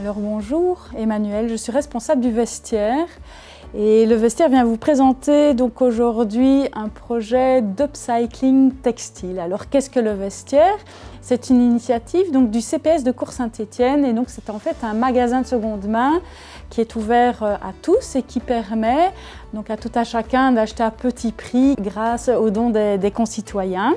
Alors bonjour, Emmanuelle, je suis responsable du vestiaire et le vestiaire vient vous présenter donc aujourd'hui un projet d'upcycling textile. Alors qu'est-ce que le vestiaire? C'est une initiative donc, du CPS de Cours-Saint-Étienne et donc c'est en fait un magasin de seconde main qui est ouvert à tous et qui permet donc à tout à chacun d'acheter à petit prix grâce aux dons des concitoyens.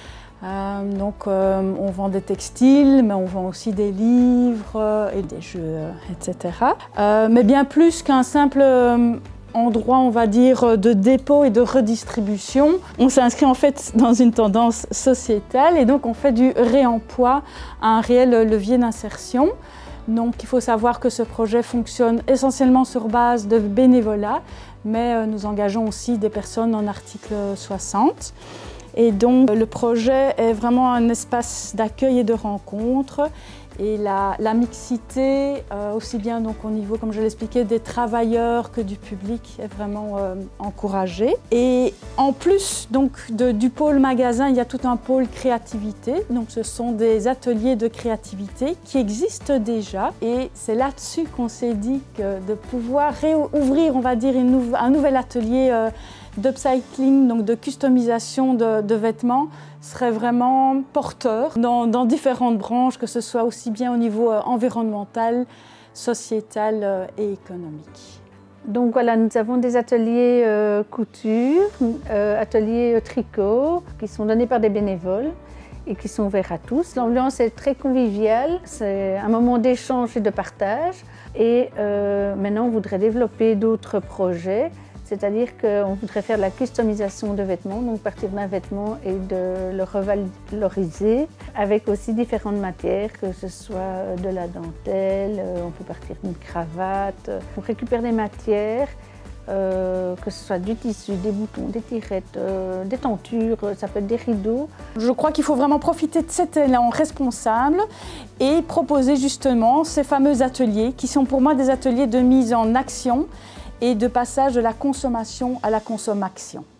On vend des textiles, mais on vend aussi des livres et des jeux, etc. Mais bien plus qu'un simple endroit, on va dire, de dépôt et de redistribution, on s'inscrit en fait dans une tendance sociétale et donc on fait du réemploi, un réel levier d'insertion. Donc il faut savoir que ce projet fonctionne essentiellement sur base de bénévolat, mais nous engageons aussi des personnes en article 60. Et donc le projet est vraiment un espace d'accueil et de rencontre et la mixité, aussi bien donc au niveau, comme je l'expliquais, des travailleurs que du public est vraiment encouragée. Et en plus donc, du pôle magasin, il y a tout un pôle créativité. Donc ce sont des ateliers de créativité qui existent déjà et c'est là-dessus qu'on s'est dit que de pouvoir réouvrir, on va dire, un nouvel atelier d'upcycling, donc de customisation de vêtements, serait vraiment porteur dans différentes branches, que ce soit aussi bien au niveau environnemental, sociétal et économique. Donc voilà, nous avons des ateliers couture, ateliers tricot, qui sont donnés par des bénévoles et qui sont ouverts à tous. L'ambiance est très conviviale, c'est un moment d'échange et de partage. Et maintenant, on voudrait développer d'autres projets. C'est-à-dire qu'on voudrait faire de la customisation de vêtements, donc partir d'un vêtement et de le revaloriser avec aussi différentes matières, que ce soit de la dentelle, on peut partir d'une cravate. On récupère des matières, que ce soit du tissu, des boutons, des tirettes, des tentures, ça peut être des rideaux. Je crois qu'il faut vraiment profiter de cet élan responsable et proposer justement ces fameux ateliers qui sont pour moi des ateliers de mise en action et de passage de la consommation à la consommation.